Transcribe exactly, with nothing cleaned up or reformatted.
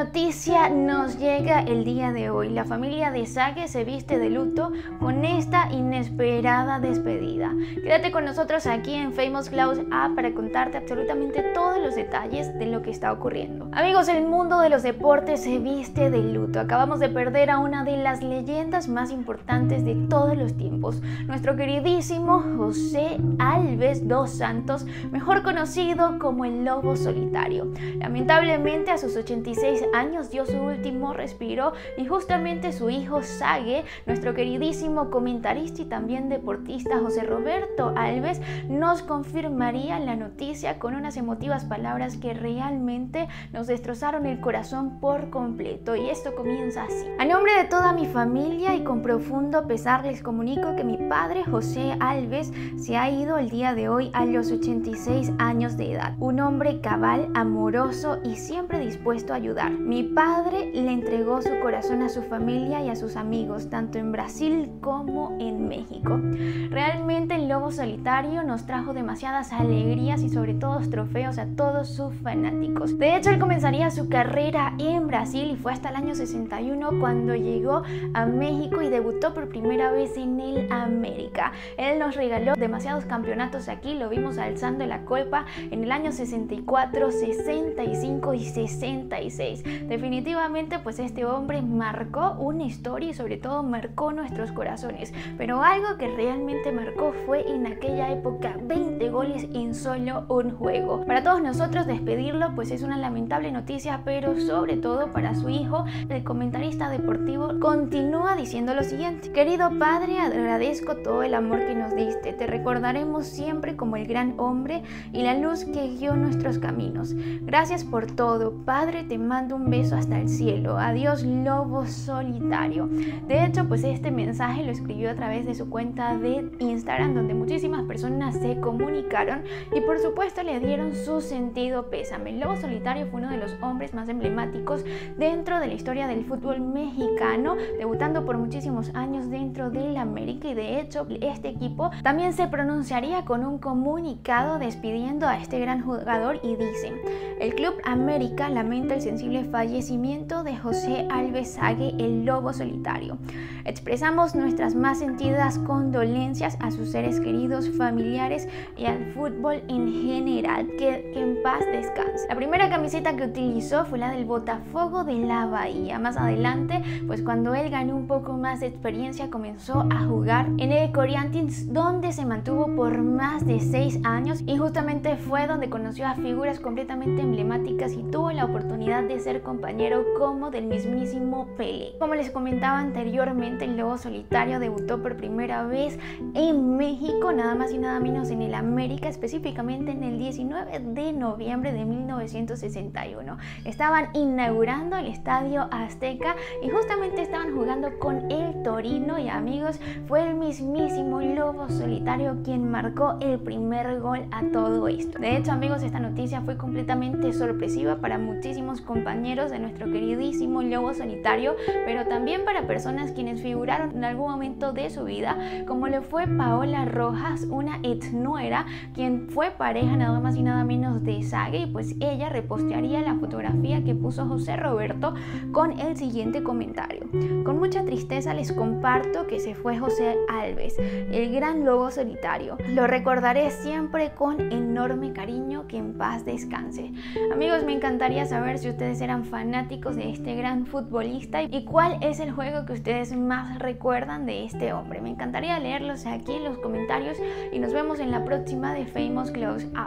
noticia nos llega el día de hoy. La familia de Sage se viste de luto con esta inesperada despedida. Quédate con nosotros aquí en Famous Close Up para contarte absolutamente todos los detalles de lo que está ocurriendo. Amigos, el mundo de los deportes se viste de luto. Acabamos de perder a una de las leyendas más importantes de todos los tiempos, nuestro queridísimo José Alves dos Santos, mejor conocido como el Lobo Solitario. Lamentablemente, a sus ochenta y seis años dio su último respiro y justamente su hijo Sage, nuestro queridísimo comentarista y también deportista José Roberto Alves, nos confirmaría la noticia con unas emotivas palabras que realmente nos destrozaron el corazón por completo. Y esto comienza así: a nombre de toda mi familia y con profundo pesar les comunico que mi padre José Alves se ha ido el día de hoy a los ochenta y seis años de edad. Un hombre cabal, amoroso y siempre dispuesto a ayudar. Mi padre le entregó su corazón a su familia y a sus amigos, tanto en Brasil como en México. Realmente el Lobo Solitario nos trajo demasiadas alegrías y sobre todo trofeos a todos sus fanáticos. De hecho, él comenzaría su carrera en Brasil y fue hasta el año sesenta y uno cuando llegó a México y debutó por primera vez en el América. Él nos regaló demasiados campeonatos aquí, lo vimos alzando la copa en el año sesenta y cuatro, sesenta y cinco y sesenta y seis. Definitivamente, pues este hombre marcó una historia y sobre todo marcó nuestros corazones. Pero algo que realmente marcó fue en aquella época veinte goles en solo un juego. Para todos nosotros despedirlo pues es una lamentable noticia, pero sobre todo para su hijo, el comentarista deportivo continúa diciendo lo siguiente: querido padre, agradezco todo el amor que nos diste. Te recordaremos siempre como el gran hombre y la luz que guió nuestros caminos. Gracias por todo, padre, te mando un beso hasta el cielo. Adiós, Lobo Solitario. De hecho, pues este mensaje lo escribió a través de su cuenta de Instagram, donde muchísimas personas se comunicaron y por supuesto le dieron su sentido pésame. El Lobo Solitario fue uno de los hombres más emblemáticos dentro de la historia del fútbol mexicano, debutando por muchísimos años dentro del América, y de hecho este equipo también se pronunciaría con un comunicado despidiendo a este gran jugador y dicen: el Club América lamenta el sensible fallecimiento de José Alves Sage, el Lobo Solitario. Expresamos nuestras más sentidas condolencias a sus seres queridos, familiares y al fútbol en general. Que, que en paz descanse. La primera camiseta que utilizó fue la del Botafogo de la Bahía. Más adelante, pues cuando él ganó un poco más de experiencia, comenzó a jugar en el Corinthians, donde se mantuvo por más de seis años y justamente fue donde conoció a figuras completamente emblemáticas y tuvo la oportunidad de ser compañero como del mismísimo Pelé. Como les comentaba anteriormente, el Lobo Solitario debutó por primera vez en México, nada más y nada menos en el América, específicamente en el diecinueve de noviembre de mil novecientos sesenta y uno. Estaban inaugurando el Estadio Azteca y justamente estaban jugando con el Torino y, amigos, fue el mismísimo Lobo Solitario quien marcó el primer gol a todo esto. De hecho, amigos, esta noticia fue completamente sorpresiva para muchísimos compañeros de nuestro queridísimo Lobo Solitario, pero también para personas quienes figuraron en algún momento de su vida, como lo fue Paola Rojas, una ex nuera, quien fue pareja nada más y nada menos de Sage, y pues ella repostearía la fotografía que puso José Roberto con el siguiente comentario: con mucha tristeza les comparto que se fue José Alves, el gran Lobo Solitario. Lo recordaré siempre con enorme cariño, que en paz descanse. Amigos, me encantaría saber si ustedes eran fanáticos de este gran futbolista y cuál es el juego que ustedes más recuerdan de este hombre. Me encantaría leerlos aquí en los comentarios y nos vemos en la próxima de Famous Close Up.